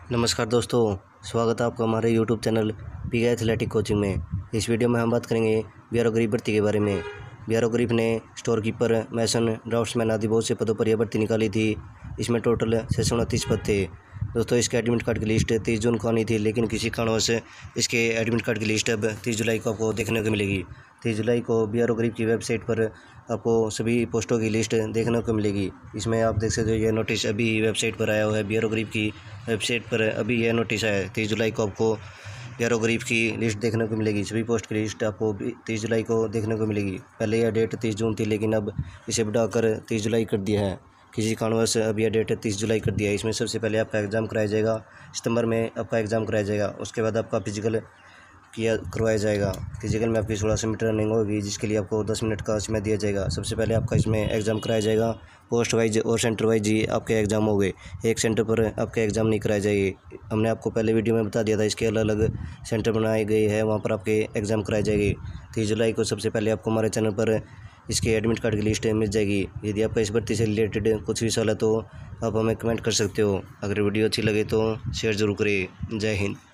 नमस्कार दोस्तों, स्वागत है आपका हमारे YouTube channel PK athletic coaching में। इस वीडियो में हम बात करेंगे बीआरओ गरीब भर्ती के बारे में। बीआरओ गरीब ने स्टोर कीपर, मैसन, ड्राफ्ट्समैन आदि बहुत से पदों पर यह भर्ती निकाली थी। इसमें टोटल 629 पद थे। दोस्तों, इसके एडमिट कार्ड की लिस्ट 30 जून को आनी थी, लेकिन किसी कारणवश इसके एडमिट कार्ड की लिस्ट अब 30 जुलाई को आपको देखने को मिलेगी। 30 जुलाई को बीआरओ गरीब की वेबसाइट पर आपको सभी पोस्टों की लिस्ट देखने को मिलेगी। इसमें आप देख सकते हो, यह नोटिस अभी वेबसाइट पर आया हुआ है। बीआरओ गरीब की वेबसाइट पर अभी यह नोटिस आया है। 30 जुलाई को आपको बीआरओ गरीब की लिस्ट देखने को मिलेगी। सभी पोस्ट की लिस्ट आपको 30 जुलाई को देखने को मिलेगी। पहले यह डेट 30 जून थी, लेकिन अब इसे बढ़ाकर 30 जुलाई कर दिया है। किसी कारणवश अब यह डेट 30 जुलाई कर दिया है। इसमें सबसे पहले आपका एग्ज़ाम कराया जाएगा, सितंबर में आपका एग्ज़ाम कराया जाएगा। उसके बाद आपका फिजिकल करवाया जाएगा। फिजिकल में आपकी 1600 मीटर रनिंग होगी, जिसके लिए आपको 10 मिनट का समय दिया जाएगा। सबसे पहले आपका इसमें एग्ज़ाम कराया जाएगा। पोस्ट वाइज और सेंटर वाइज ही आपके एग्ज़ाम हो गए। एक सेंटर पर आपके एग्ज़ाम नहीं कराए जाएंगे। हमने आपको पहले वीडियो में बता दिया था, इसके अलग अलग सेंटर बनाए गए हैं, वहाँ पर आपके एग्ज़ाम कराए जाएंगे। 30 जुलाई को सबसे पहले आपको हमारे चैनल पर इसके एडमिट कार्ड की लिस्ट मिल जाएगी। यदि आपका इस भर्ती से रिलेटेड कुछ भी सवाल है तो आप हमें कमेंट कर सकते हो। अगर वीडियो अच्छी लगे तो शेयर ज़रूर करें। जय हिंद।